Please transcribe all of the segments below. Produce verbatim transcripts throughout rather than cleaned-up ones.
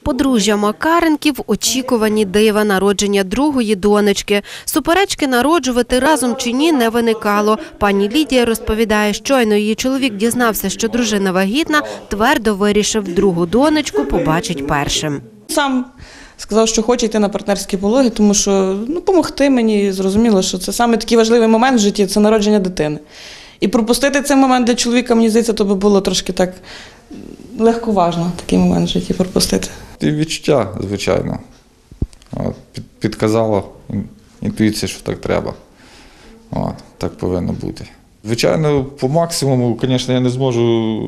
Подружжя Макаренків в очікуванні дива народження другої донечки. Суперечки народжувати разом чи ні не виникало. Пані Лідія розповідає, щойно її чоловік дізнався, що дружина вагітна, твердо вирішив, другу донечку побачить першим. Сам сказав, що хоче йти на партнерські пологи, тому що ну, допомогти мені, зрозуміло, що це саме такий важливий момент в житті – це народження дитини. І пропустити цей момент для чоловіка, мені здається, то би було трошки так легковажно такий момент в житті пропустити. І відчуття, звичайно. От, під, підказала інтуїція, що так треба. От, так повинно бути. Звичайно, по максимуму, звісно, я не зможу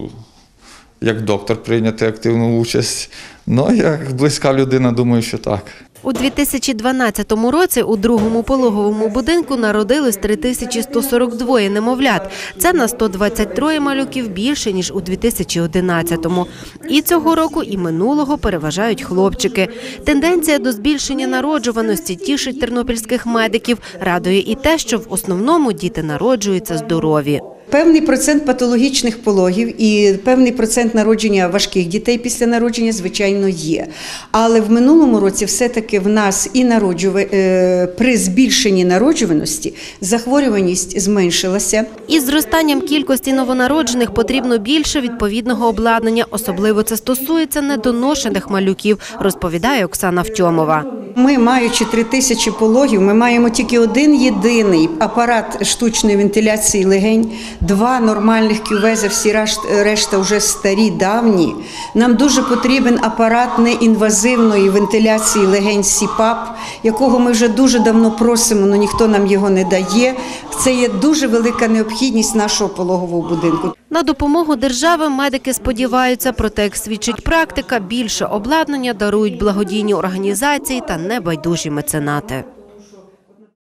як доктор прийняти активну участь, але як близька людина, думаю, що так. У дві тисячі дванадцятому році у другому пологовому будинку народилось три тисячі сто сорок два немовлят. Це на сто двадцять три малюків більше, ніж у дві тисячі одинадцятому. І цього року, і минулого переважають хлопчики. Тенденція до збільшення народжуваності тішить тернопільських медиків. Радує і те, що в основному діти народжуються здорові. Певний процент патологічних пологів і певний процент народження важких дітей після народження, звичайно, є. Але в минулому році все-таки в нас і народжув... при збільшенні народжуваності захворюваність зменшилася. Із зростанням кількості новонароджених потрібно більше відповідного обладнання. Особливо це стосується недоношених малюків, розповідає Оксана Втьомова. Ми, маючи три тисячі пологів, ми маємо тільки один єдиний апарат штучної вентиляції легень, два нормальних кювези, всі решта вже старі, давні. Нам дуже потрібен апарат неінвазивної вентиляції легень сі пап, якого ми вже дуже давно просимо, але ніхто нам його не дає. Це є дуже велика необхідність нашого пологового будинку. На допомогу держави медики сподіваються, проте, як свідчить практика, більше обладнання дарують благодійні організації та небайдужі меценати.